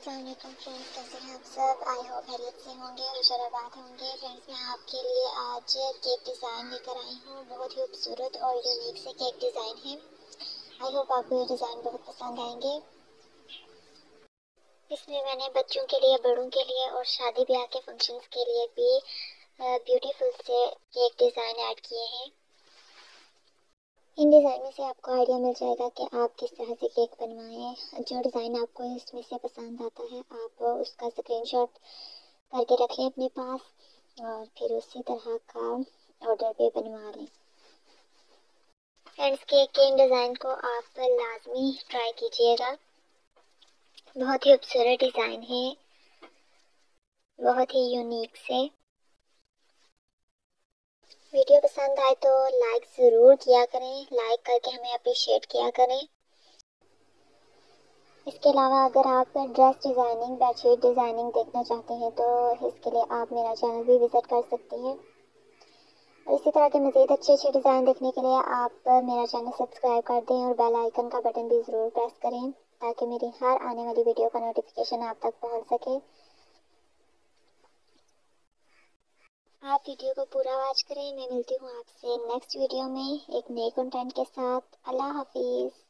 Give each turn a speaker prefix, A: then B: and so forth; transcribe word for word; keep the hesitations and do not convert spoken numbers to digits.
A: अस्सलाम वालेकुम फ्रेंड्स, कैसे हैं आप सब। आई होप खैरियत से होंगे और शराबात होंगे। फ्रेंड्स, मैं आपके लिए आज केक डिज़ाइन लेकर आई हूँ। बहुत ही खूबसूरत और यूनिक से केक डिज़ाइन है। आई होप आपको ये डिज़ाइन बहुत पसंद आएंगे। इसमें मैंने बच्चों के लिए, बड़ों के लिए और शादी ब्याह के फंक्शंस के लिए भी ब्यूटीफुल से केक डिज़ाइन ऐड किए हैं। इन डिज़ाइन में से आपको आइडिया मिल जाएगा कि आप किस तरह से केक बनवाएं। जो डिज़ाइन आपको इसमें से पसंद आता है आप उसका स्क्रीनशॉट करके रख लें अपने पास और फिर उसी तरह का ऑर्डर पे बनवा लें। फ्रेंड्स, केक के इन डिज़ाइन को आप लाजमी ट्राई कीजिएगा। बहुत ही खूबसूरत डिज़ाइन है, बहुत ही यूनिक से। वीडियो पसंद आए तो लाइक ज़रूर किया करें, लाइक करके हमें अप्रिशिएट किया करें। इसके अलावा अगर आप ड्रेस डिज़ाइनिंग, बेडशीट डिज़ाइनिंग देखना चाहते हैं तो इसके लिए आप मेरा चैनल भी विज़िट कर सकते हैं। और इसी तरह के मज़ीद अच्छे अच्छे डिज़ाइन देखने के लिए आप मेरा चैनल सब्सक्राइब कर दें और बेल आइकन का बटन भी ज़रूर प्रेस करें ताकि मेरी हर आने वाली वीडियो का नोटिफिकेशन आप तक पहुंच सके। आप वीडियो को पूरा वॉच करें। मैं मिलती हूँ आपसे नेक्स्ट वीडियो में एक नए कंटेंट के साथ। अल्लाह हाफिज़।